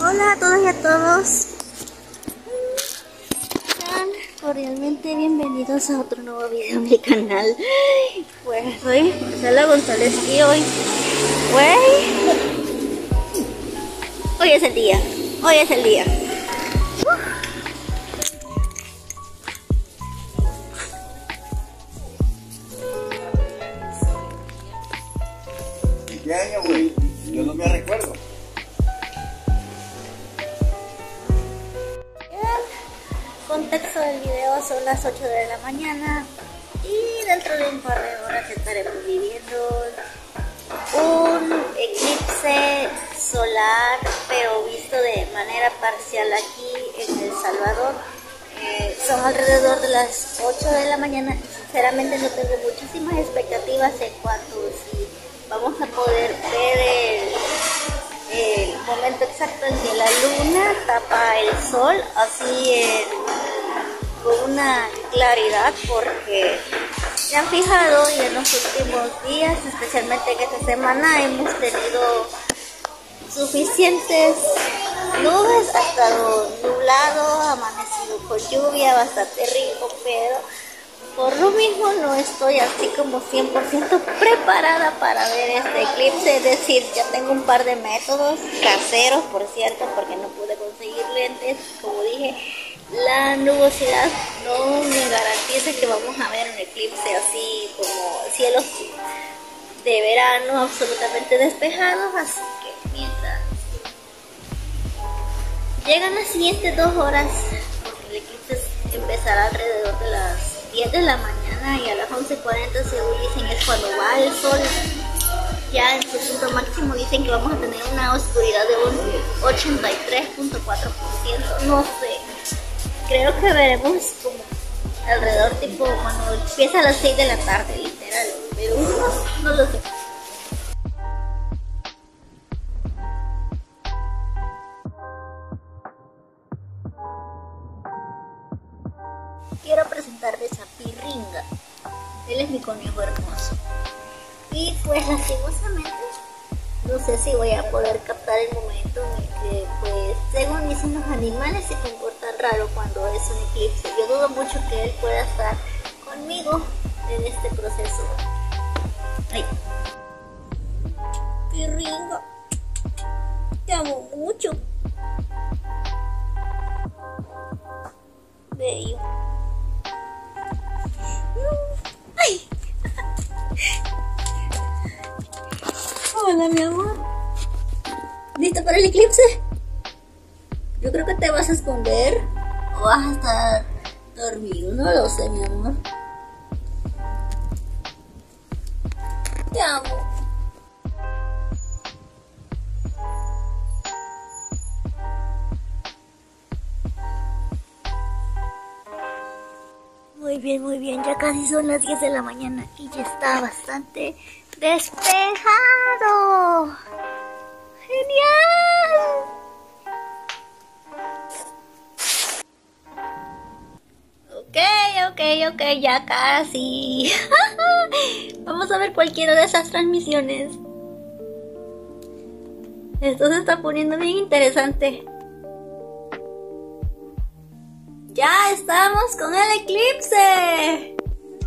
Hola a todas y a todos. Sean cordialmente bienvenidos a otro nuevo video en mi canal. Pues soy Marcela González y hoy es el día. Hoy es el día. ¿Qué año, güey? Yo no me recuerdo. Contexto del video: son las 8 de la mañana y dentro de un par de horas estaremos viviendo un eclipse solar, pero visto de manera parcial aquí en El Salvador. Son alrededor de las 8 de la mañana y sinceramente no tengo muchísimas expectativas en cuanto a si vamos a poder ver el momento exacto en que la luna tapa el sol así con una claridad, porque se han fijado y en los últimos días, especialmente en esta semana, hemos tenido suficientes nubes, ha estado nublado, ha amanecido con lluvia, bastante rico, pero por lo mismo no estoy así como 100% preparada para ver este eclipse. Es decir, ya tengo un par de métodos caseros, por cierto, porque no pude conseguir lentes. Como dije, la nubosidad no me garantiza que vamos a ver un eclipse así como cielos de verano absolutamente despejados, así que mientras llegan las siguientes 2 horas, porque el eclipse empezará alrededor de las 10 de la mañana y a las 11:40 según dicen es cuando va el sol ya en su punto máximo. Dicen que vamos a tener una oscuridad de un 83.4%, no sé, creo que veremos como alrededor tipo cuando empieza a las 6 de la tarde literal, pero no lo sé. Quiero presentarles a Pirringa. Él es mi conejo hermoso. Y pues lastimosamente no sé si voy a poder captar el momento en el que, pues, según dicen, los animales se comportan raro cuando es un eclipse. Yo dudo mucho que él pueda estar conmigo en este proceso. Ay. Pirringa, te amo mucho. Bello. Ay. Hola, mi amor. ¿Listo para el eclipse? Yo creo que te vas a esconder o vas a estar dormido, no lo sé, mi amor. Te amo. Muy bien, ya casi son las 10 de la mañana y ya está bastante despejado. ¡Genial! Ok, ya casi. Vamos a ver cualquiera de esas transmisiones. Esto se está poniendo bien interesante. ¡Ya estamos con el eclipse!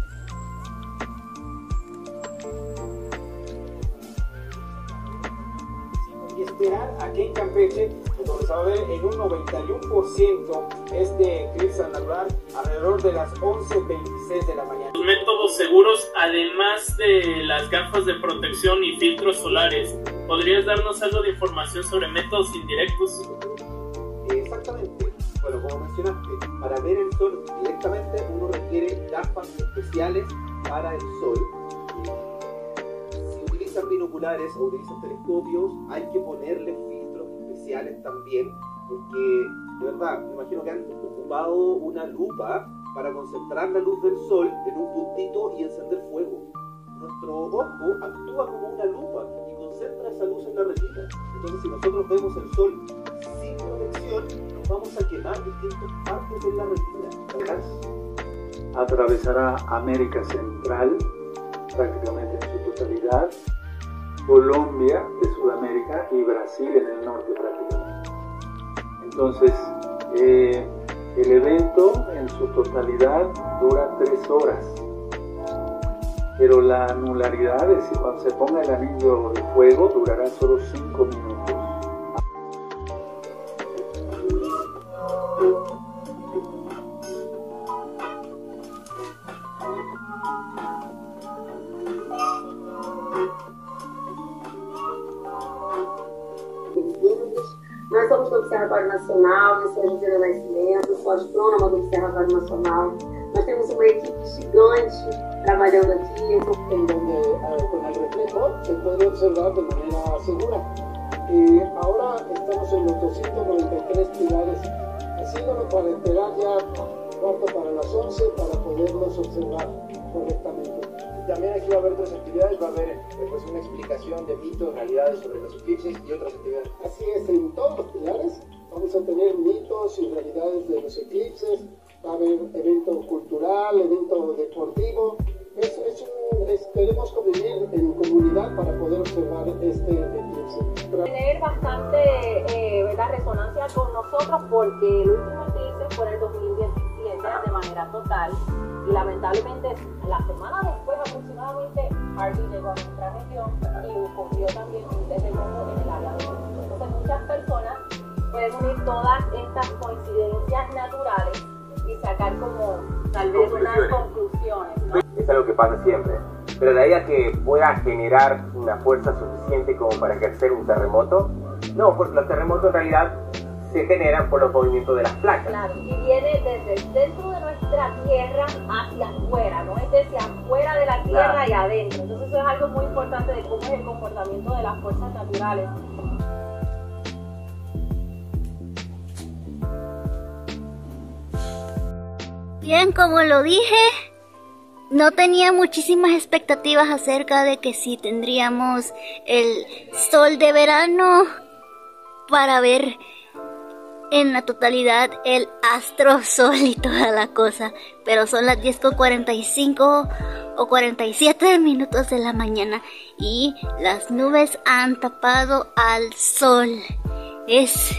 Y esperar a que en Campeche, como se va a ver en un 91%, este eclipse anular alrededor de las 11:26 de la mañana. Los métodos seguros, además de las gafas de protección y filtros solares, ¿podrías darnos algo de información sobre métodos indirectos? Exactamente. Bueno, como mencionaste, para ver el sol directamente uno requiere gafas especiales para el sol. Si utilizan binoculares o utilizan telescopios, hay que ponerle filtros especiales también, porque de verdad, me imagino que han ocupado una lupa para concentrar la luz del sol en un puntito y encender fuego. Nuestro ojo actúa como una lupa y concentra esa luz en la retina. Entonces, si nosotros vemos el sol sin protección, nos vamos a quemar distintas partes de la retina. Atravesará América Central prácticamente en su totalidad, Colombia de Sudamérica y Brasil en el norte prácticamente. Entonces, el evento en su totalidad dura 3 horas, pero la anularidad, es decir, cuando se ponga el anillo de fuego, durará solo 5 minutos. Nós somos do Observatório Nacional, eu sou a José Nascimento, sou astrônoma do Observatório Nacional. Nós temos uma equipe gigante trabalhando aqui. En donde con el reflejo se puede observar de manera segura. Ahora estamos en los 293 pilares, haciéndolo para esperar ya cuarto para las 11 para poderlos observar correctamente. También aquí va a haber otras actividades, va a haber pues, una explicación de mitos, realidades sobre los eclipses y otras actividades. Así es, en todos los pilares vamos a tener mitos y realidades de los eclipses, va a haber evento cultural, evento deportivo. Queremos convivir en comunidad para poder observar este eclipse. Tener bastante ¿verdad? Resonancia con nosotros porque el último eclipse fue en el 2017 de manera total y lamentablemente la semana después aproximadamente Harvey llegó a nuestra región y ocurrió también un terremoto en el área de México. Entonces muchas personas pueden unir todas estas coincidencias naturales y sacar como tal vez unas conclusiones, ¿no? Es algo que pasa siempre, pero la idea que pueda generar una fuerza suficiente como para ejercer un terremoto, no, porque los terremotos en realidad se generan por los movimientos de las placas. Claro, y viene desde el centro de nuestra Tierra hacia afuera, no es desde afuera de la Tierra Claro. y adentro. Entonces eso es algo muy importante de cómo es el comportamiento de las fuerzas naturales. Bien, como lo dije, no tenía muchísimas expectativas acerca de que si tendríamos el sol de verano para ver en la totalidad el astro sol y toda la cosa, pero son las 10:45 o 47 minutos de la mañana y las nubes han tapado al sol. Es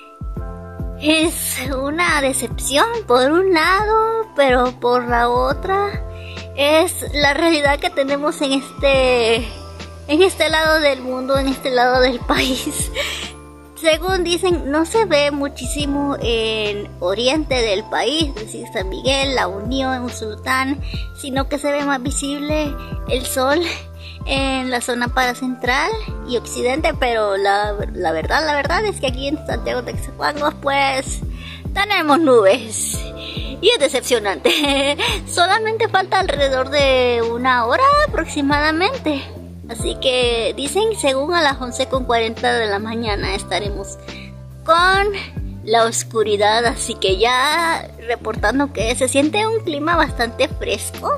una decepción por un lado, pero por la otra es la realidad que tenemos en este lado del mundo, en este lado del país. Según dicen, no se ve muchísimo en oriente del país, es decir, San Miguel, La Unión, Usulután, sino que se ve más visible el sol en la zona paracentral y occidente, pero la verdad es que aquí en Santiago Texcoco pues tenemos nubes y es decepcionante. Solamente falta alrededor de 1 hora aproximadamente. Así que dicen, según a las 11:40 de la mañana estaremos con la oscuridad. Así que ya reportando que se siente un clima bastante fresco.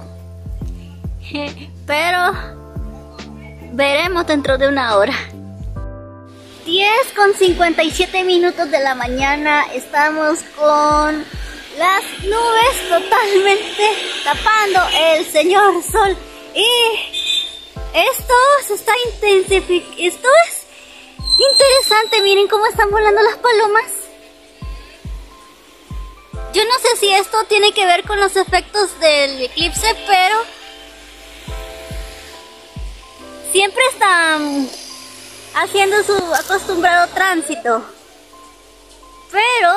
Pero veremos dentro de 1 hora. 10:57 minutos de la mañana. Estamos con las nubes totalmente tapando el señor sol. Y esto se está intensificando. Esto es interesante. Miren cómo están volando las palomas. Yo no sé si esto tiene que ver con los efectos del eclipse, pero siempre están haciendo su acostumbrado tránsito. Pero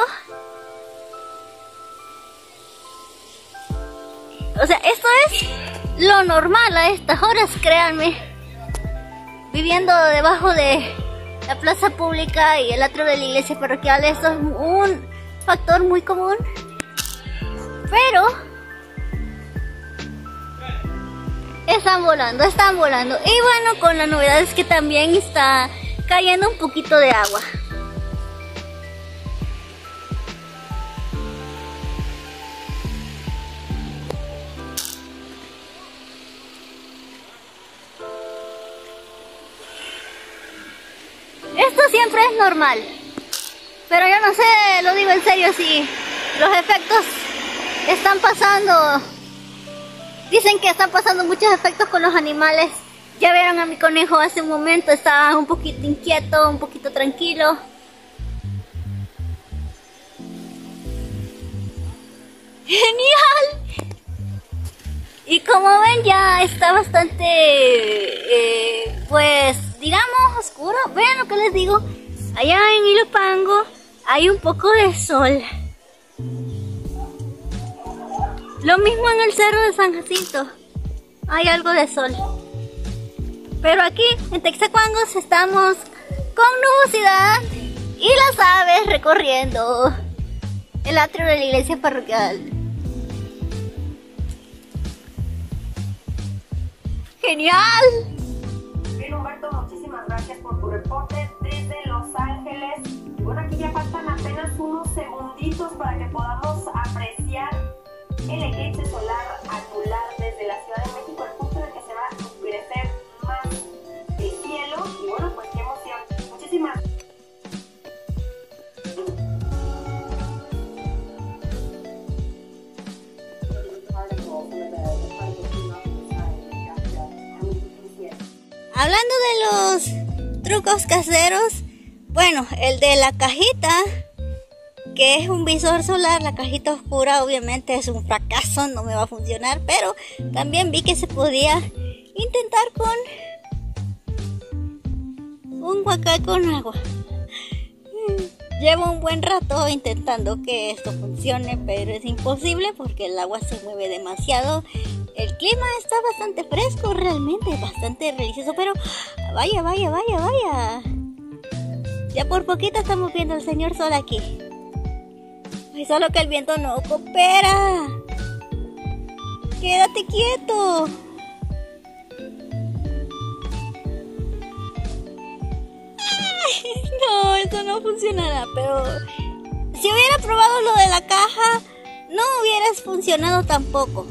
o sea, esto es lo normal a estas horas, créanme. Viviendo debajo de la plaza pública y el atrio de la iglesia parroquial, esto es un factor muy común. Pero están volando. Y bueno, con la novedad es que también está cayendo un poquito de agua. Esto siempre es normal, pero yo no sé, lo digo en serio, si los efectos están pasando. Dicen que están pasando muchos efectos con los animales. Ya vieron a mi conejo hace un momento, estaba un poquito inquieto, un poquito tranquilo. ¡Genial! Y como ven, ya está bastante, pues, digamos, oscuro. Vean lo que les digo. Allá en Ilopango hay un poco de sol. Lo mismo en el cerro de San Jacinto. Hay algo de sol. Pero aquí, en Texacuangos, estamos con nubosidad y las aves recorriendo el atrio de la iglesia parroquial. ¡Genial! Bien, Humberto, muchísimas gracias por tu reporte desde Los Ángeles. Y bueno, aquí ya faltan apenas unos segunditos para que podamos apreciar el eclipse solar anular desde la Ciudad de México, el punto en el que se va a oscurecer más el cielo. Y bueno, pues qué emoción. Muchísimas gracias. Hablando de los trucos caseros, bueno, el de la cajita, que es un visor solar, la cajita oscura, obviamente es un fracaso, no me va a funcionar, pero también vi que se podía intentar con un guacay con agua. Llevo un buen rato intentando que esto funcione, pero es imposible porque el agua se mueve demasiado. El clima está bastante fresco, realmente, bastante delicioso, pero vaya. Ya por poquito estamos viendo al señor sol aquí. Ay, solo que el viento no coopera. Quédate quieto. Ay, no, esto no funcionará, pero si hubiera probado lo de la caja, no hubiera funcionado tampoco.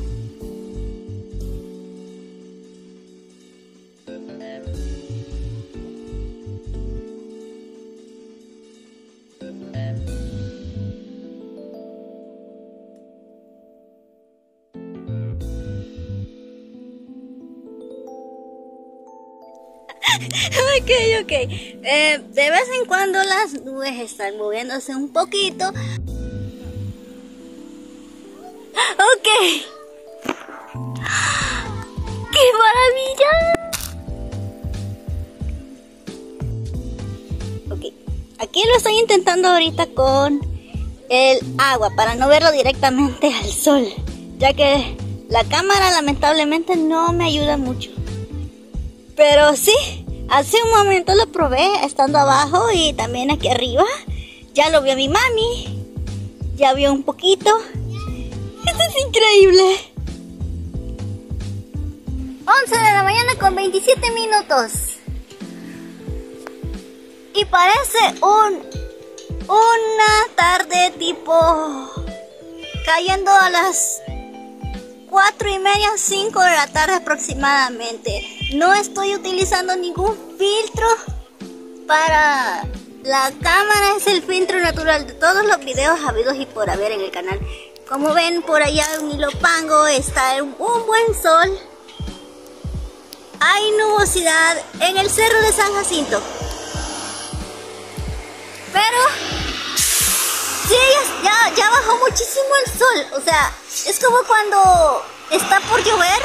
Ok. De vez en cuando las nubes están moviéndose un poquito. Ok. ¡Qué maravilla! Ok. Aquí lo estoy intentando ahorita con el agua para no verlo directamente al sol, ya que la cámara lamentablemente no me ayuda mucho. Pero sí, hace un momento lo probé estando abajo y también aquí arriba. Ya lo vio mi mami. Ya vio un poquito. Esto es increíble. 11 de la mañana con 27 minutos. Y parece una tarde tipo cayendo a las 4:30, 5 de la tarde aproximadamente. No estoy utilizando ningún filtro para la cámara, es el filtro natural de todos los videos habidos y por haber en el canal. Como ven, por allá en Ilopango está un buen sol. Hay nubosidad en el cerro de San Jacinto. Pero sí, ya bajó muchísimo el sol. O sea, es como cuando está por llover.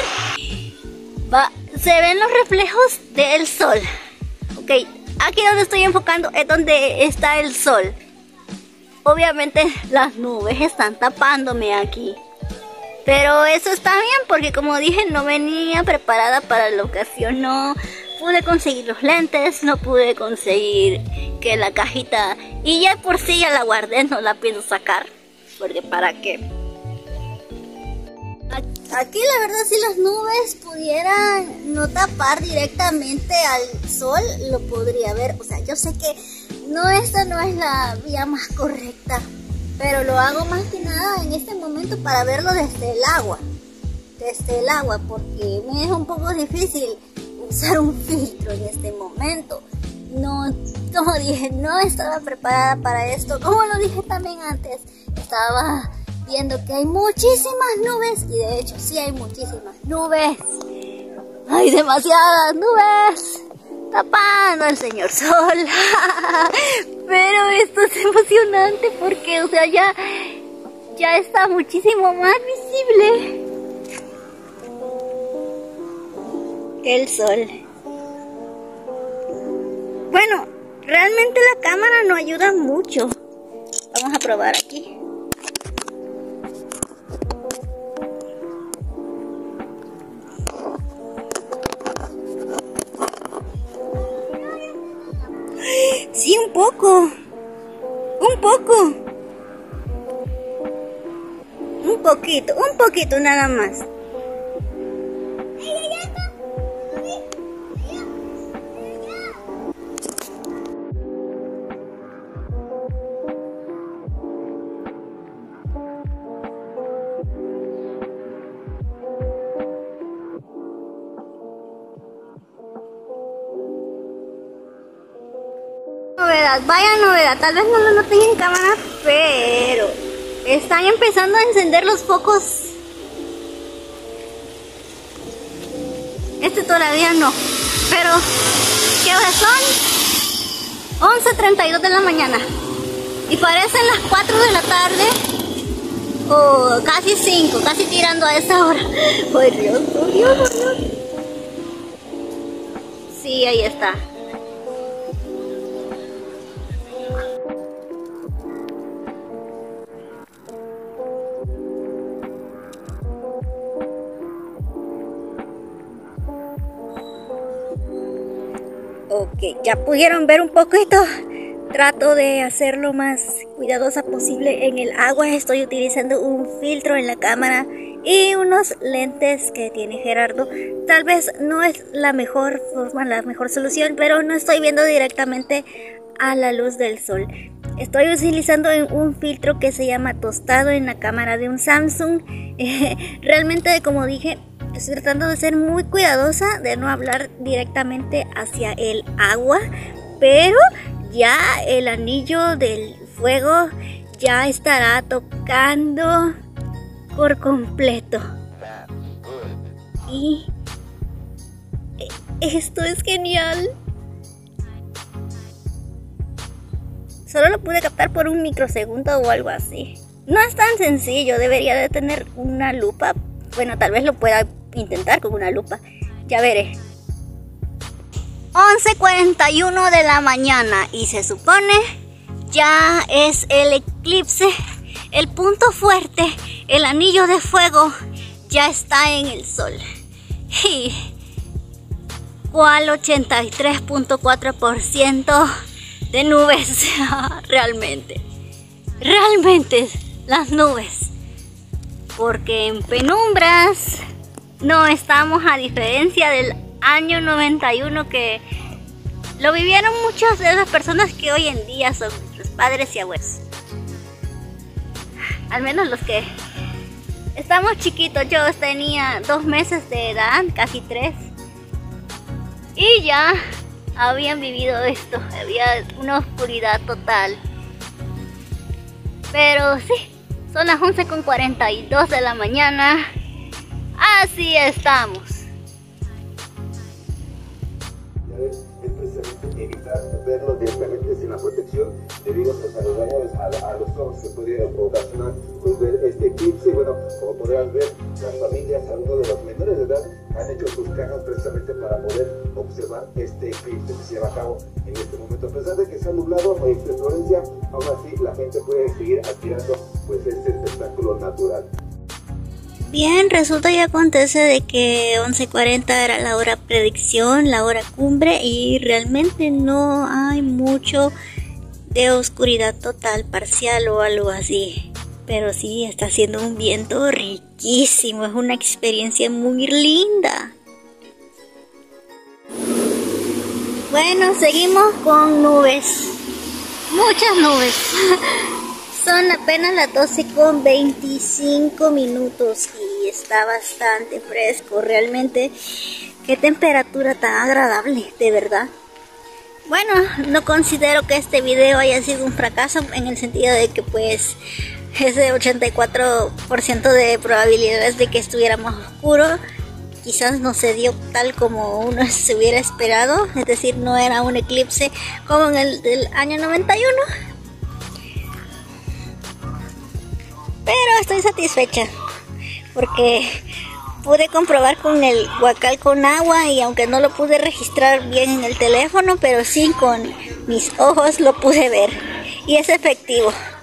Se ven los reflejos del sol. Ok, aquí donde estoy enfocando es donde está el sol. Obviamente las nubes están tapándome aquí. Pero eso está bien porque, como dije, no venía preparada para la ocasión. No pude conseguir los lentes, no pude conseguir que la cajita... Y ya por sí ya la guardé, no la pienso sacar. Porque ¿para qué? Aquí la verdad, si las nubes pudieran no tapar directamente al sol, lo podría ver. O sea, yo sé que esta no es la vía más correcta, pero lo hago más que nada en este momento para verlo desde el agua. Desde el agua, porque me es un poco difícil usar un filtro en este momento. No, como dije, no estaba preparada para esto. Como lo dije también antes, estaba viendo que hay muchísimas nubes, y de hecho sí hay muchísimas nubes. Hay demasiadas nubes tapando al señor sol. Pero esto es emocionante porque, o sea, ya ya está muchísimo más visible el sol. Bueno, realmente la cámara no ayuda mucho. Vamos a probar aquí. Sí, un poco. Un poquito nada más. Vaya novedad, tal vez no lo noten en cámara, pero están empezando a encender los focos. Este todavía no, pero ¿qué hora son? 11:32 de la mañana y parecen las 4 de la tarde o casi 5, casi tirando a esa hora. ¡Ay, Dios, oh Dios, oh Dios! Sí, ahí está. Ok, ya pudieron ver un poquito. Trato de hacerlo más cuidadosa posible en el agua. Estoy utilizando un filtro en la cámara y unos lentes que tiene Gerardo. Tal vez no es la mejor forma, la mejor solución, pero no estoy viendo directamente a la luz del sol. Estoy utilizando un filtro que se llama tostado en la cámara de un Samsung. Realmente, como dije, estoy tratando de ser muy cuidadosa, de no hablar directamente hacia el agua, pero ya el anillo del fuego ya estará tocando por completo. Y esto es genial. Solo lo pude captar por un microsegundo o algo así. No es tan sencillo, debería de tener una lupa. Bueno, tal vez lo pueda intentar con una lupa. Ya veré. 11:41 de la mañana y se supone ya es el eclipse. El punto fuerte, el anillo de fuego ya está en el sol. Y ¿cuál 83.4% de nubes? Realmente las nubes. Porque en penumbras no estamos, a diferencia del año 91 que lo vivieron muchas de las personas que hoy en día son nuestros padres y abuelos. Al menos los que estamos chiquitos. Yo tenía 2 meses de edad, casi 3, y ya habían vivido esto. Había una oscuridad total. Pero sí, son las 11:42 de la mañana. Así estamos. Es precisamente evitar verlo directamente sin la protección debido pues, a los daños a los ojos que podría ocasionar pues, ver este eclipse. Bueno, como podrán ver, las familias, algunos de los menores de edad, han hecho sus cajas precisamente para poder observar este eclipse que se lleva a cabo en este momento. A pesar de que se ha nublado Florencia, aún así la gente puede seguir admirando pues, este espectáculo natural. Bien, resulta y acontece de que 11:40 era la hora predicción, la hora cumbre, y realmente no hay mucho de oscuridad total, parcial o algo así. Pero sí, está haciendo un viento riquísimo, es una experiencia muy linda. Bueno, seguimos con nubes, muchas nubes. Son apenas las 12:25 minutos y está bastante fresco. Realmente, qué temperatura tan agradable, de verdad. Bueno, no considero que este video haya sido un fracaso, en el sentido de que pues ese 84% de probabilidades de que estuviera más oscuro quizás no se dio tal como uno se hubiera esperado. Es decir, no era un eclipse como en el del año 91. Pero estoy satisfecha porque pude comprobar con el guacal con agua y aunque no lo pude registrar bien en el teléfono, pero sí con mis ojos lo pude ver y es efectivo.